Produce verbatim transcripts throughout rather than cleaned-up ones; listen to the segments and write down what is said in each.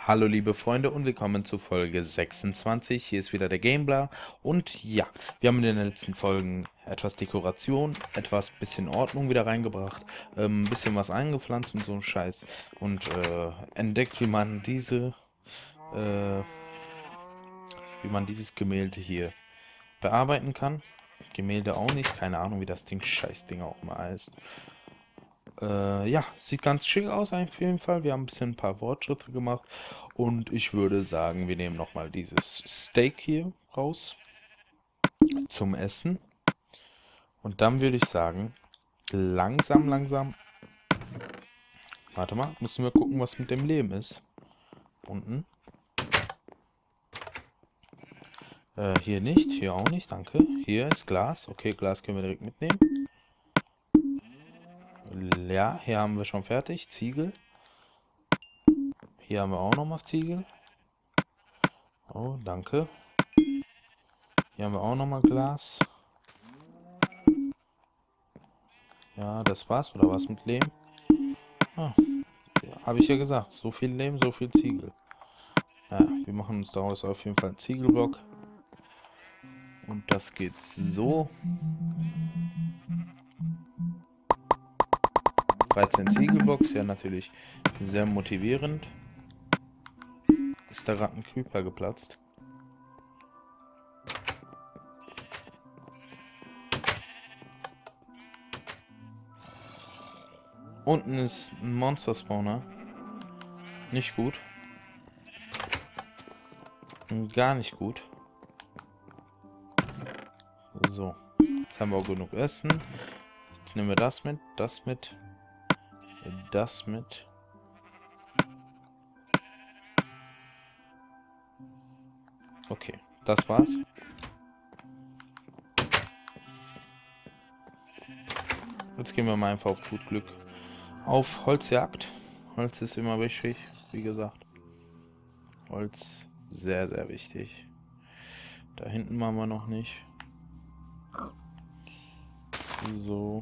Hallo liebe Freunde und willkommen zu Folge sechsundzwanzig. Hier ist wieder der Gamebler und ja, wir haben in den letzten Folgen etwas Dekoration, etwas bisschen Ordnung wieder reingebracht, ein ähm, bisschen was eingepflanzt und so ein Scheiß und äh, entdeckt, wie man diese, äh, wie man dieses Gemälde hier bearbeiten kann. Gemälde auch nicht, keine Ahnung, wie das Ding, Scheißding auch mal heißt. Äh, ja, sieht ganz schick aus auf jeden Fall. Wir haben ein bisschen ein paar Fortschritte gemacht. Und ich würde sagen, wir nehmen nochmal dieses Steak hier raus zum Essen. Und dann würde ich sagen, langsam, langsam. Warte mal, müssen wir gucken, was mit dem Leben ist. Unten. Äh, hier nicht, hier auch nicht, danke. Hier ist Glas. Okay, Glas können wir direkt mitnehmen. Ja, hier haben wir schon fertig. Ziegel. Hier haben wir auch nochmal Ziegel. Oh, danke. Hier haben wir auch nochmal Glas. Ja, das war's. Oder was mit Lehm? Ah, ja, habe ich ja gesagt. So viel Lehm, so viel Ziegel. Ja, wir machen uns daraus auf jeden Fall einen Ziegelblock. Und das geht so. dreizehn Ziegelblocks, ja natürlich sehr motivierend. Ist da gerade ein Creeper geplatzt? Unten ist ein Monster-Spawner. Nicht gut. Gar nicht gut. So. Jetzt haben wir auch genug Essen. Jetzt nehmen wir das mit, das mit, das mit. Okay, das war's. Jetzt gehen wir mal einfach auf gut Glück auf Holzjagd. Holz ist immer wichtig, wie gesagt. Holz, sehr, sehr wichtig. Da hinten machen wir noch nicht. So.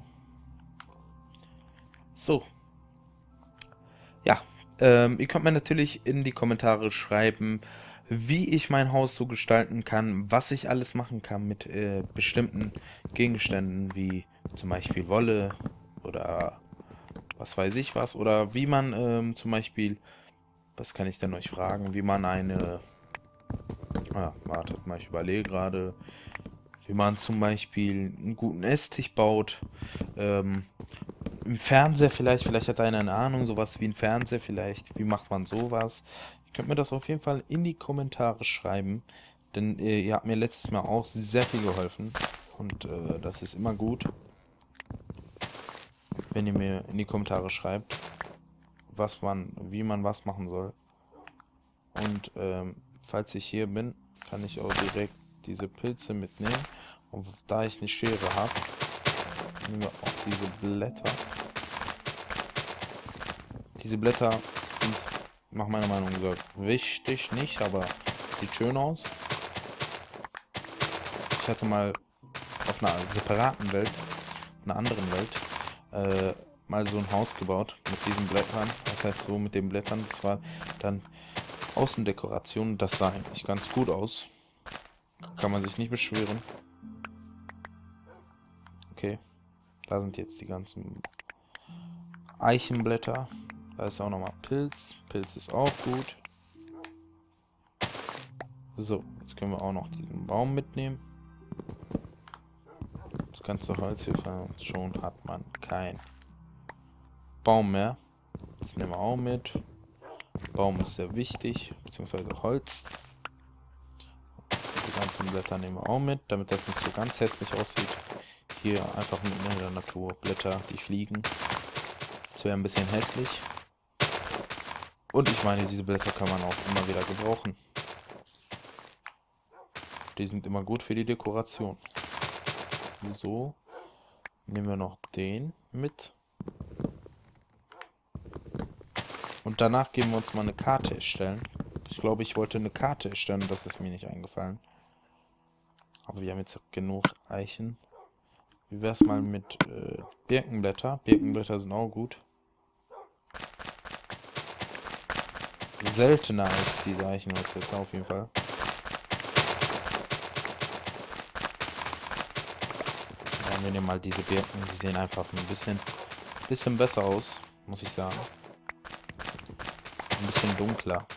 So. Ja, ähm, ihr könnt mir natürlich in die Kommentare schreiben, wie ich mein Haus so gestalten kann, was ich alles machen kann mit äh, bestimmten Gegenständen, wie zum Beispiel Wolle oder was weiß ich was, oder wie man ähm, zum Beispiel, was kann ich denn euch fragen, wie man eine, ah, wartet mal, ich überlege gerade, wie man zum Beispiel einen guten Esstisch baut, ähm, im Fernseher vielleicht, vielleicht hat einer eine Ahnung, sowas wie ein Fernseher vielleicht, wie macht man sowas? Ihr könnt mir das auf jeden Fall in die Kommentare schreiben, denn äh, ihr habt mir letztes Mal auch sehr viel geholfen und äh, das ist immer gut, wenn ihr mir in die Kommentare schreibt, was man, wie man was machen soll. Und ähm, falls ich hier bin, kann ich auch direkt diese Pilze mitnehmen. Und da ich eine Schere habe, nehmen wir auch diese Blätter. Diese Blätter sind nach meiner Meinung gesagt wichtig nicht, aber sieht schön aus. Ich hatte mal auf einer separaten Welt, einer anderen Welt, äh, mal so ein Haus gebaut mit diesen Blättern. Das heißt so mit den Blättern, das war dann Außendekoration. Das sah eigentlich ganz gut aus. Kann man sich nicht beschweren. Okay, da sind jetzt die ganzen Eichenblätter. Da ist auch nochmal Pilz. Pilz ist auch gut. So, jetzt können wir auch noch diesen Baum mitnehmen. Das ganze Holz hier und schon hat man kein Baum mehr. Das nehmen wir auch mit. Baum ist sehr wichtig, beziehungsweise Holz. Die ganzen Blätter nehmen wir auch mit, damit das nicht so ganz hässlich aussieht. Hier einfach mitten in der Natur Blätter, die fliegen. Das wäre ein bisschen hässlich. Und ich meine, diese Blätter kann man auch immer wieder gebrauchen. Die sind immer gut für die Dekoration. So, nehmen wir noch den mit. Und danach gehen wir uns mal eine Karte erstellen. Ich glaube, ich wollte eine Karte erstellen und das ist mir nicht eingefallen. Aber wir haben jetzt genug Eichen. Wie wäre es mal mit äh, Birkenblätter? Birkenblätter sind auch gut. seltener als diese Eichenholzbretter auf jeden Fall. Dann wir nehmen mal diese Birken, die sehen einfach ein bisschen, bisschen besser aus, muss ich sagen. Ein bisschen dunkler.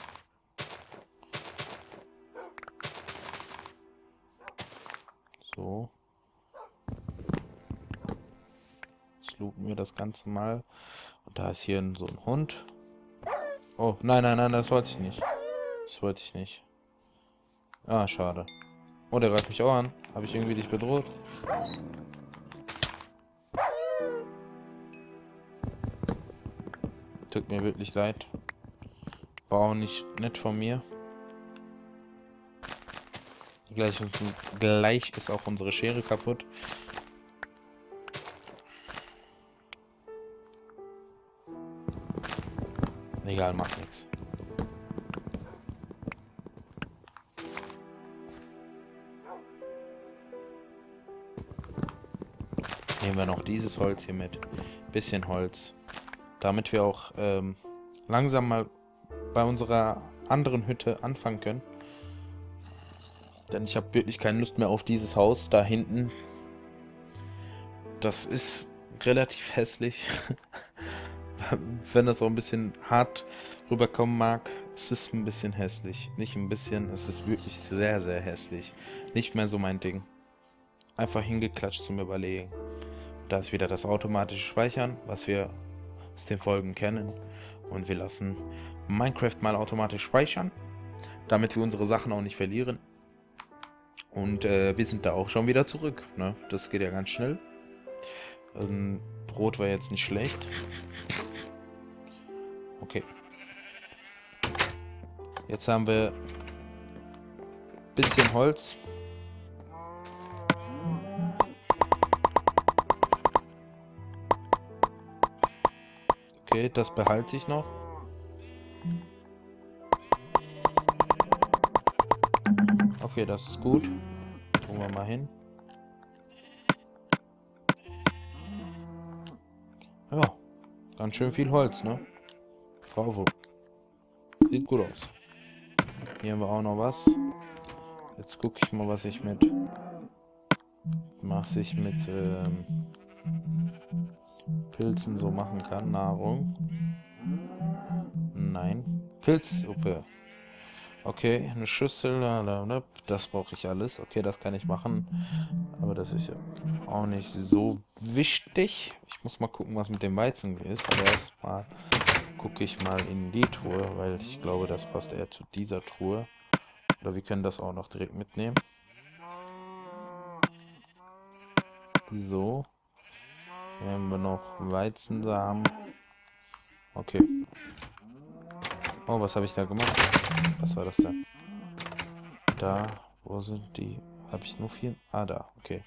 So. Jetzt looten wir das Ganze mal. Und da ist hier so ein Hund. Oh, nein, nein, nein, das wollte ich nicht. Das wollte ich nicht. Ah, schade. Oh, der greift mich auch an. Habe ich irgendwie dich bedroht? Tut mir wirklich leid. War auch nicht nett von mir. Gleich, gleich ist auch unsere Schere kaputt. Egal, macht nichts. Nehmen wir noch dieses Holz hier mit. Bisschen Holz. Damit wir auch ähm, langsam mal bei unserer anderen Hütte anfangen können. Denn ich habe wirklich keine Lust mehr auf dieses Haus da hinten. Das ist relativ hässlich. Wenn das auch ein bisschen hart rüberkommen mag, es ist ein bisschen hässlich. Nicht ein bisschen, es ist wirklich sehr, sehr hässlich. Nicht mehr so mein Ding. Einfach hingeklatscht zum Überlegen. Da ist wieder das automatische Speichern, was wir aus den Folgen kennen. Und wir lassen Minecraft mal automatisch speichern, damit wir unsere Sachen auch nicht verlieren. Und äh, wir sind da auch schon wieder zurück. Ne? Das geht ja ganz schnell. Ähm, Brot war jetzt nicht schlecht. Okay. Jetzt haben wir ein bisschen Holz. Okay, das behalte ich noch. Okay, das ist gut. Tun wir mal hin. Ja, ganz schön viel Holz, ne? Bravo. Sieht gut aus. Hier haben wir auch noch was. Jetzt gucke ich mal, was ich mit... Was ich mit ähm, Pilzen so machen kann. Nahrung. Nein. Pilzsuppe. Okay, eine Schüssel, das brauche ich alles. Okay, das kann ich machen. Aber das ist ja auch nicht so wichtig. Ich muss mal gucken, was mit dem Weizen ist. Aber erstmal gucke ich mal in die Truhe, weil ich glaube, das passt eher zu dieser Truhe. Oder wir können das auch noch direkt mitnehmen. So. Hier haben wir noch Weizensamen. Okay. Oh, was habe ich da gemacht? Was war das denn? Da, wo sind die? Habe ich nur vier? Ah, da, okay.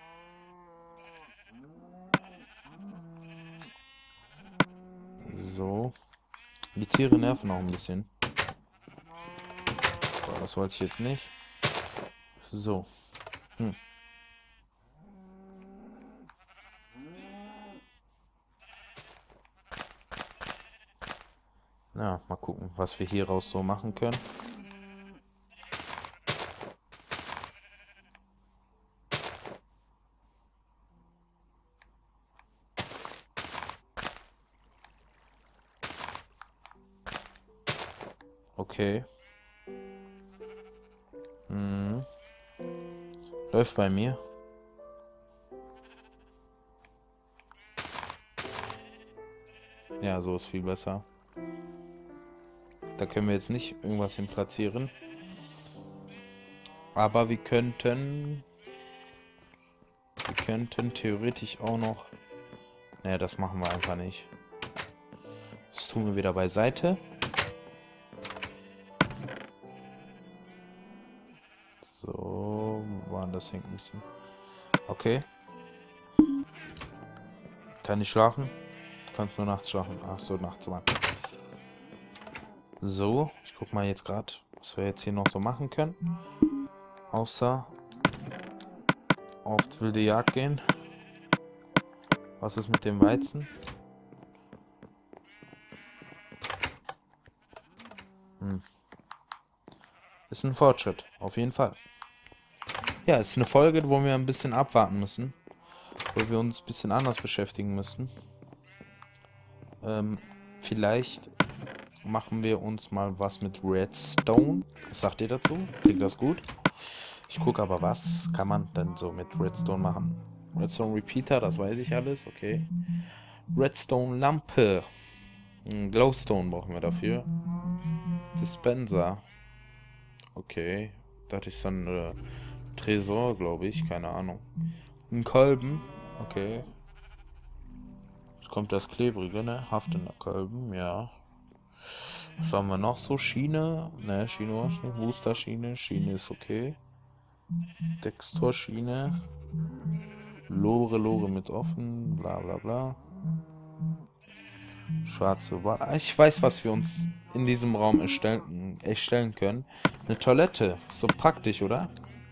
So. Die Tiere nerven auch ein bisschen. So, das wollte ich jetzt nicht. So. Hm. Na, mal gucken, was wir hier raus so machen können. Okay. Hm. Läuft bei mir. Ja, so ist viel besser. Da können wir jetzt nicht irgendwas hin platzieren. Aber wir könnten... Wir könnten theoretisch auch noch... Naja, das machen wir einfach nicht. Das tun wir wieder beiseite. So, waren das hängt ein bisschen. Okay. Kann ich schlafen? Du kannst nur nachts schlafen. Ach so, nachts mal. So, ich guck mal jetzt gerade, was wir jetzt hier noch so machen können. Außer auf die wilde Jagd gehen. Was ist mit dem Weizen? Hm. Ist ein Fortschritt, auf jeden Fall. Ja, ist eine Folge, wo wir ein bisschen abwarten müssen. Wo wir uns ein bisschen anders beschäftigen müssen. Ähm, vielleicht machen wir uns mal was mit Redstone. Was sagt ihr dazu? Klingt das gut? Ich gucke aber, was kann man denn so mit Redstone machen? Redstone Repeater, das weiß ich alles, okay. Redstone Lampe. Glowstone brauchen wir dafür. Dispenser. Okay. Das ist dann äh, Tresor, glaube ich. Keine Ahnung. Ein Kolben. Okay. Jetzt kommt das Klebrige, ne? Haftender Kolben, ja. Was haben wir noch so? Schiene. Ne, Schiene war schon. Booster-Schiene. Schiene ist okay. Texturschiene. Lore, Lore mit offen. Bla bla bla. Schwarze Wand. Ich weiß, was wir uns in diesem Raum erstellen, erstellen können. Eine Toilette. So praktisch, oder?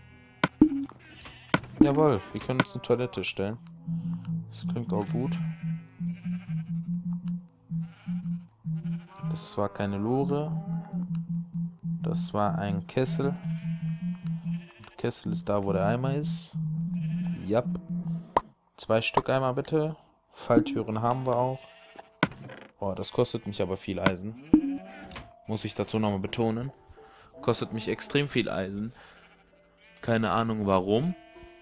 Jawohl, wir können uns eine Toilette stellen. Das klingt auch gut. Das war keine Lore. Das war ein Kessel. Der Kessel ist da, wo der Eimer ist. Jap. Zwei Stück Eimer bitte. Falltüren haben wir auch. Oh, das kostet mich aber viel Eisen. Muss ich dazu nochmal betonen. Kostet mich extrem viel Eisen. Keine Ahnung warum.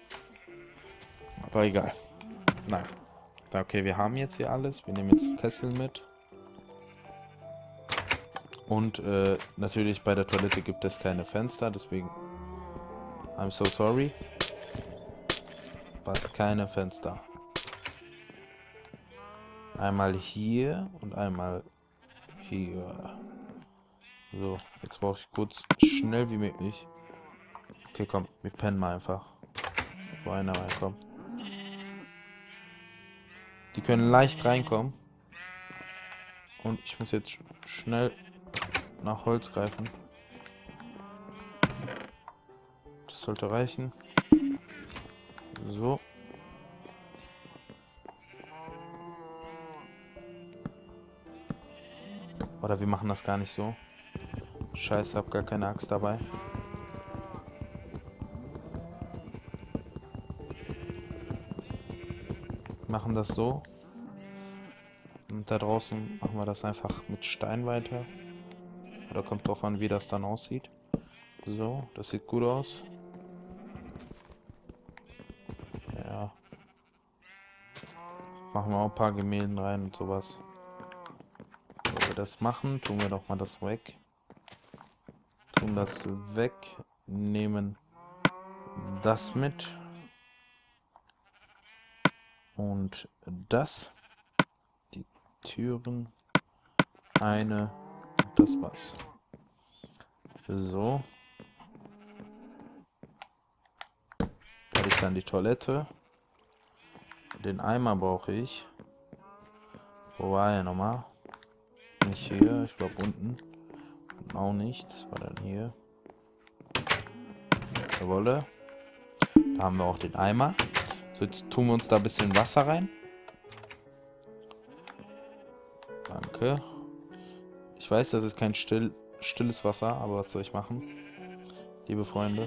Aber egal. Na. Okay, wir haben jetzt hier alles. Wir nehmen jetzt Kessel mit. Und äh, natürlich bei der Toilette gibt es keine Fenster, deswegen I'm so sorry. But keine Fenster. Einmal hier und einmal hier. So, jetzt brauche ich kurz schnell wie möglich. Okay, komm, wir pennen mal einfach. Bevor einer reinkommt. Die können leicht reinkommen. Und ich muss jetzt schnell nach Holz greifen. Das sollte reichen. So. Oder wir machen das gar nicht so. Scheiße, hab gar keine Axt dabei. Machen das so. Und da draußen machen wir das einfach mit Stein weiter. Oder kommt drauf an, wie das dann aussieht. So, das sieht gut aus. Ja. Machen wir auch ein paar Gemälden rein und sowas. Wenn wir das machen, tun wir doch mal das weg. Tun das weg. Nehmen das mit. Und das. Die Türen. Eine. Das war's. So. Da ist dann die Toilette. Den Eimer brauche ich. Wo war er nochmal? Nicht hier, ich glaube unten. Und auch nicht. Das war dann hier. Jawolle. Da haben wir auch den Eimer. So, jetzt tun wir uns da ein bisschen Wasser rein. Danke. Ich weiß, das ist kein still, stilles Wasser, aber was soll ich machen? Liebe Freunde.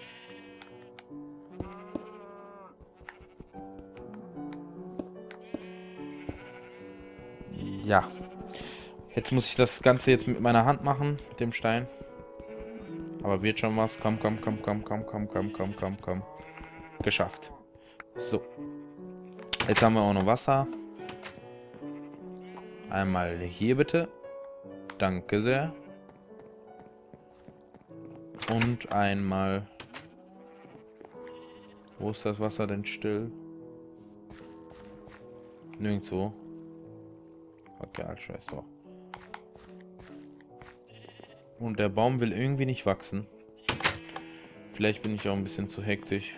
Ja. Jetzt muss ich das Ganze jetzt mit meiner Hand machen, mit dem Stein. Aber wird schon was. Komm, komm, komm, komm, komm, komm, komm, komm, komm, komm. Geschafft. So. Jetzt haben wir auch noch Wasser. Einmal hier bitte. Danke sehr. Und einmal... Wo ist das Wasser denn still? Nirgendwo. Okay, alles scheiß drauf. Und der Baum will irgendwie nicht wachsen. Vielleicht bin ich auch ein bisschen zu hektisch.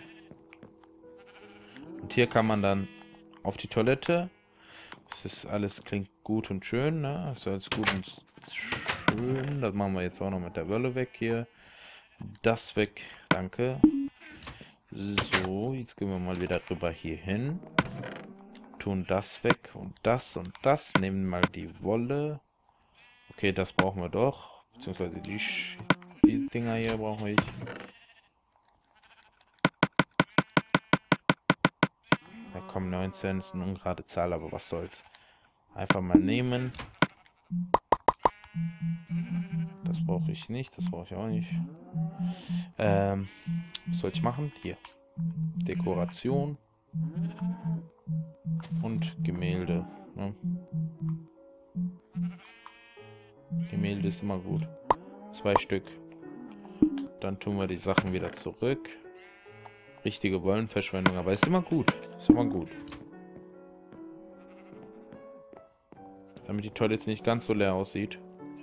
Und hier kann man dann auf die Toilette. Das ist alles, klingt gut und schön, ne? Das ist alles gut und schön. Das machen wir jetzt auch noch mit der Welle weg hier. Das weg, danke. So, jetzt gehen wir mal wieder rüber hier hin. Tun das weg und das und das. Nehmen mal die Wolle. Okay, das brauchen wir doch. Beziehungsweise die, Sch die Dinger hier brauche ich. Da kommen neunzehn, ist eine ungerade Zahl, aber was soll's. Einfach mal nehmen. Das brauche ich nicht, das brauche ich auch nicht. Ähm, was soll ich machen? Hier. Dekoration. Und Gemälde. Ne? Gemälde ist immer gut. Zwei Stück. Dann tun wir die Sachen wieder zurück. Richtige Wollenverschwendung, aber ist immer gut. Ist immer gut. Damit die Toilette nicht ganz so leer aussieht.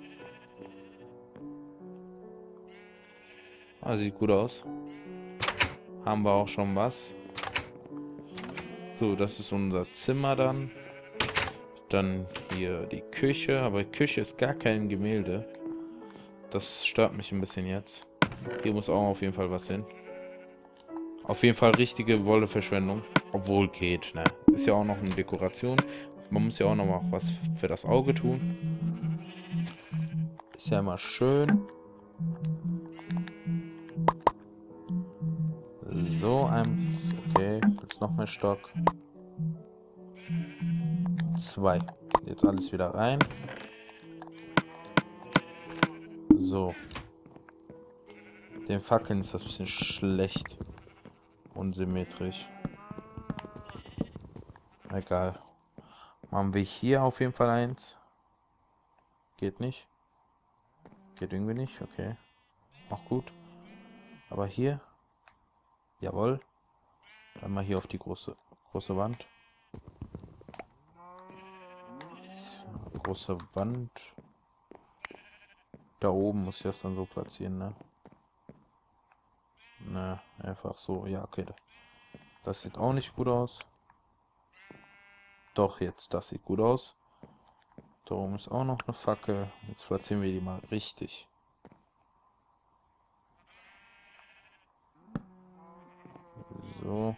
Ah, sieht gut aus. Haben wir auch schon was. So, das ist unser Zimmer dann. Dann hier die Küche. Aber Küche ist gar kein Gemälde. Das stört mich ein bisschen jetzt. Hier muss auch auf jeden Fall was hin. Auf jeden Fall richtige Wolleverschwendung. Obwohl geht, ne? Ist ja auch noch eine Dekoration. Man muss ja auch noch mal was für das Auge tun. Ist ja immer schön. So, eins. Okay, jetzt noch mehr Stock. Zwei. Jetzt alles wieder rein. So. Den Fackeln ist das ein bisschen schlecht. Unsymmetrisch. Egal. Machen wir hier auf jeden Fall eins. Geht nicht. Geht irgendwie nicht. Okay. Auch gut. Aber hier. Jawohl. Dann mal hier auf die große, große Wand. Große Wand. Da oben muss ich das dann so platzieren, ne? Ne, einfach so. Ja, okay. Das sieht auch nicht gut aus. Doch, jetzt, das sieht gut aus. Da oben ist auch noch eine Fackel. Jetzt platzieren wir die mal richtig. So.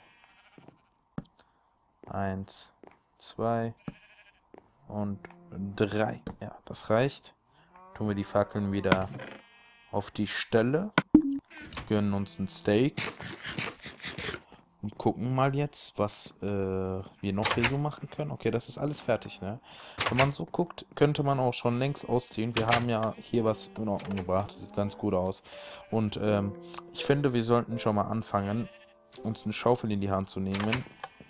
Eins, zwei und drei. Ja, das reicht. Tun wir die Fackeln wieder auf die Stelle. Gönnen uns ein Steak. Und gucken mal jetzt, was äh, wir noch hier so machen können. Okay, das ist alles fertig, ne? Wenn man so guckt, könnte man auch schon längst ausziehen. Wir haben ja hier was in Ordnung gebracht. Das sieht ganz gut aus. Und ähm, ich finde, wir sollten schon mal anfangen, uns eine Schaufel in die Hand zu nehmen.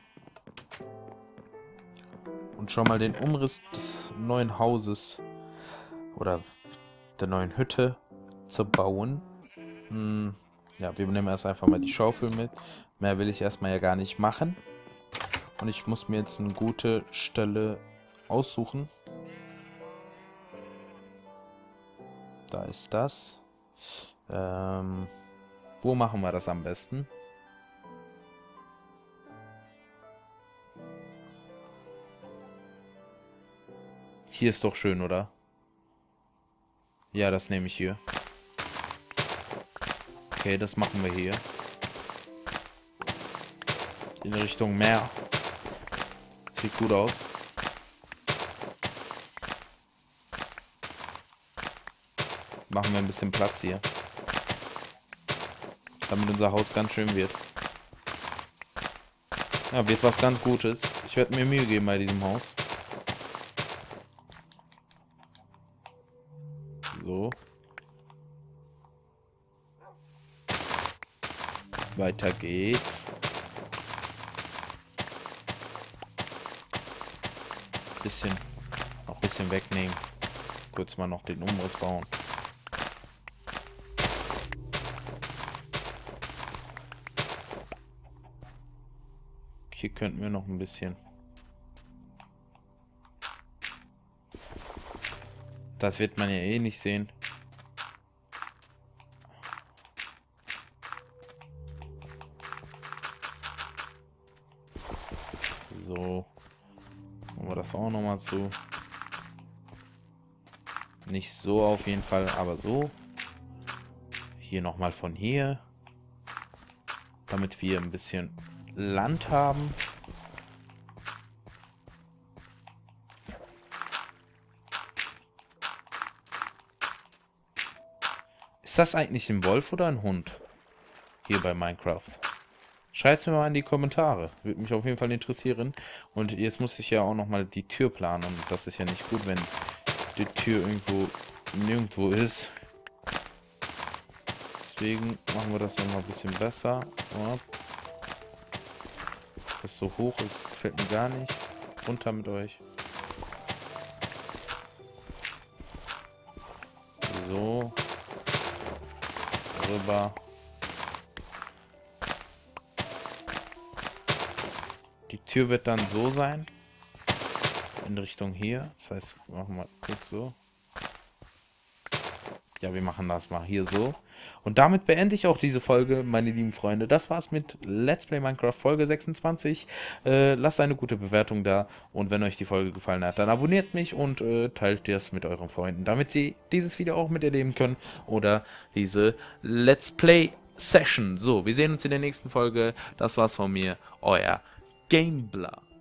Und schon mal den Umriss des neuen Hauses oder der neuen Hütte zu bauen. Hm, ja, wir nehmen erst einfach mal die Schaufel mit. Mehr will ich erstmal ja gar nicht machen. Und ich muss mir jetzt eine gute Stelle aussuchen. Da ist das. Ähm, wo machen wir das am besten? Hier ist doch schön, oder? Ja, das nehme ich hier. Okay, das machen wir hier. In Richtung Meer. Sieht gut aus. Machen wir ein bisschen Platz hier. Damit unser Haus ganz schön wird. Ja, wird was ganz Gutes. Ich werde mir Mühe geben bei diesem Haus. So. Weiter geht's. Bisschen, noch ein bisschen wegnehmen. Kurz mal noch den Umriss bauen. Hier könnten wir noch ein bisschen. Das wird man ja eh nicht sehen. So. Machen wir das auch nochmal zu. Nicht so auf jeden Fall, aber so. Hier nochmal von hier. Damit wir ein bisschen Land haben. Ist das eigentlich ein Wolf oder ein Hund? Hier bei Minecraft. Schreibt es mir mal in die Kommentare. Würde mich auf jeden Fall interessieren. Und jetzt muss ich ja auch nochmal die Tür planen. Und das ist ja nicht gut, wenn die Tür irgendwo nirgendwo ist. Deswegen machen wir das nochmal ein bisschen besser. Ja. Dass das so hoch ist, gefällt mir gar nicht. Runter mit euch. So. Rüber. Die Tür wird dann so sein. In Richtung hier. Das heißt, machen wir kurz so. Ja, wir machen das mal hier so. Und damit beende ich auch diese Folge, meine lieben Freunde. Das war's mit Let's Play Minecraft Folge sechsundzwanzig. Äh, lasst eine gute Bewertung da. Und wenn euch die Folge gefallen hat, dann abonniert mich und äh, teilt das mit euren Freunden, damit sie dieses Video auch miterleben können. Oder diese Let's Play Session. So, wir sehen uns in der nächsten Folge. Das war's von mir. Euer Gamebla.